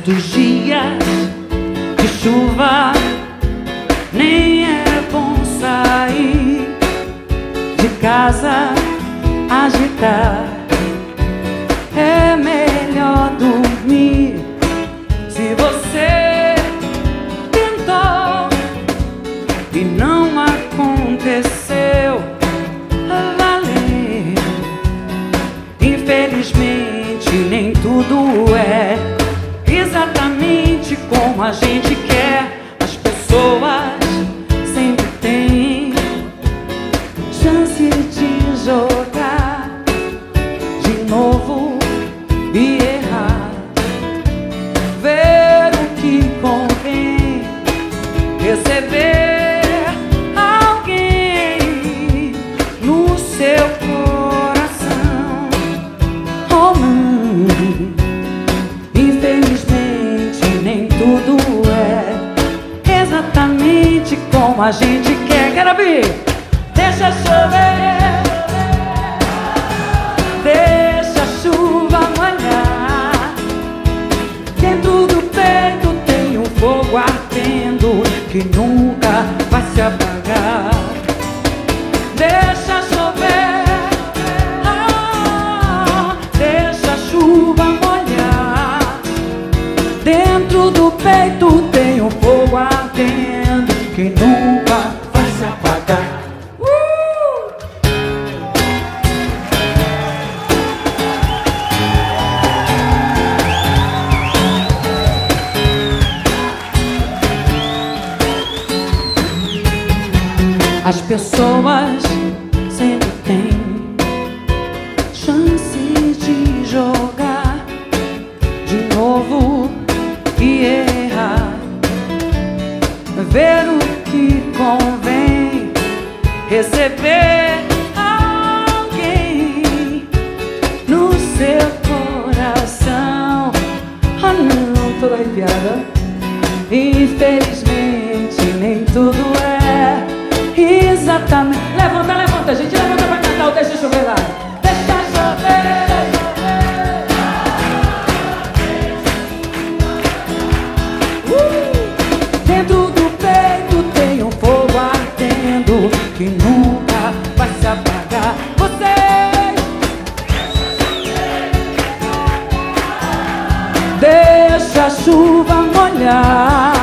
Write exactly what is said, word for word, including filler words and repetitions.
Certos dias de chuva nem é bom sair de casa, agitar. É melhor dormir. Se você tentou e não aconteceu, valeu. Infelizmente nem tudo é exatamente como a gente quer. As pessoas sempre têm chance de jogar de novo e errar, ver o que convém, receber alguém no seu coração. Oh, mãe, infelizmente nem tudo é exatamente como a gente quer. Quero ouvir. Deixa chover, deixa a chuva molhar. Dentro do peito tem um fogo ardendo que nunca vai se apagar. Deixa chover, ah, deixa a chuva molhar. Dentro do peito tem um fogo ardendo que nunca vai se apagar. As pessoas sempre têm chance de jogar de novo e errar, ver o que convém, receber alguém no seu coração. Ah, não, tô arrepiada. Infelizmente nem tudo é exatamente. Levanta, levanta, gente, levanta pra cantar o Deixa Chover lá. Deixa chover, uh! Dentro do peito tem um fogo ardendo que nunca vai se apagar. Vocês deixa a chuva molhar.